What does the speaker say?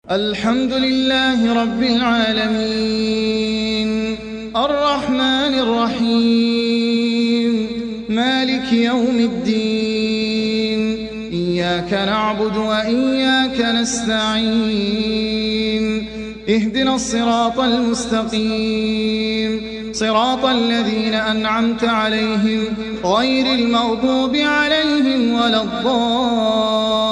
الحمد لله رب العالمين الرحمن الرحيم مالك يوم الدين إياك نعبد وإياك نستعين اهدنا الصراط المستقيم صراط الذين أنعمت عليهم غير المغضوب عليهم ولا الضالين